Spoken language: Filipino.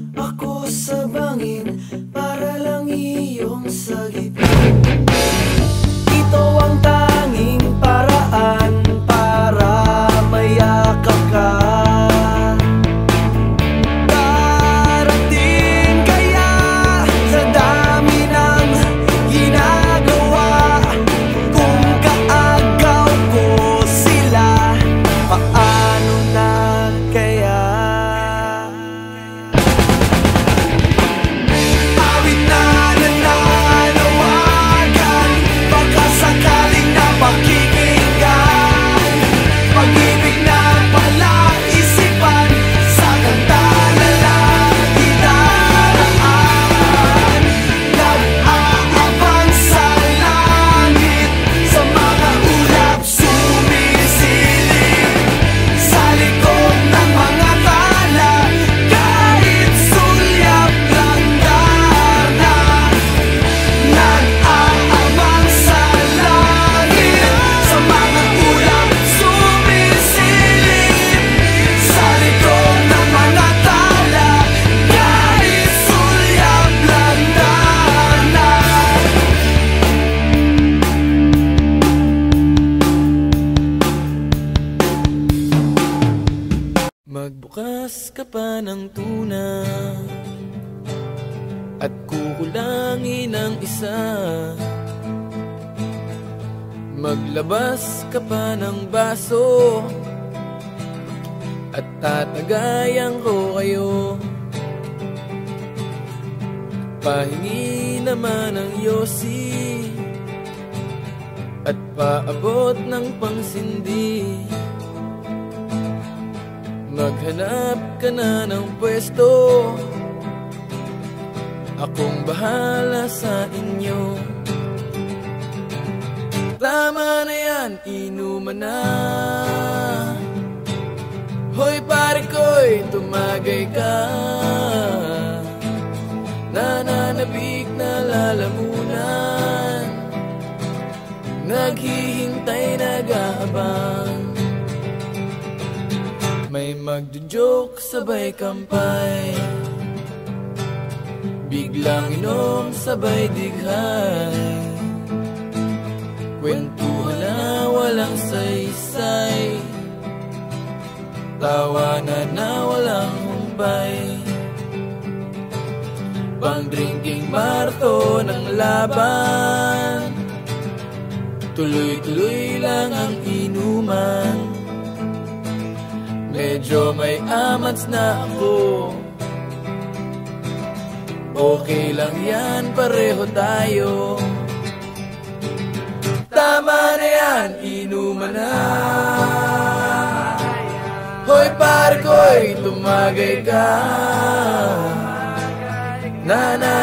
ako sa bangin para lang iyong sagipin. Ito ang tanging paraan para mayakap ka. Darating kaya sa dami ng ginagawa, kung kaagaw ko sila, paano na kaya? Awit na nananawagan, baka sakaling napakikinggan. Pag-ibig na palang isipan, sa kanta na lang idaraan. Nag-aabang sa langit, sa mga ulap sumisilip, sa likod ng mga tala, kahit sulyap lang darna. Nag-aabang sa langit, sa mga ulap sumisilip, sa likod ng mga tala, kahit sulyap lang darna. Magbukas ka pa ng tuna at kukulangin ang isa. Maglabas ka pa ng baso at tatagayan ko kayo. Pahingi naman ng yosi at paabot ng pangsindi. Maghanap ka na ng pwesto, akong bahala sa inyo. Tama na yan, inuman na. Hoy pare ko'y tumagay ka. Nananabik na lalamunan, naghihintay, nag-aabang. May magjo-joke sabay kampay, biglang inom sabay dighay. Kwentuhan na walang saysay, tawanan na walang humpay. Pang-drinking marathon ng laban, tuloy-tuloy lang ang inuman. Medyo may amats na ako, okay lang yan, pareho tayo. Tama na yan, inuman na. Hoy pare ko'y tumagay ka.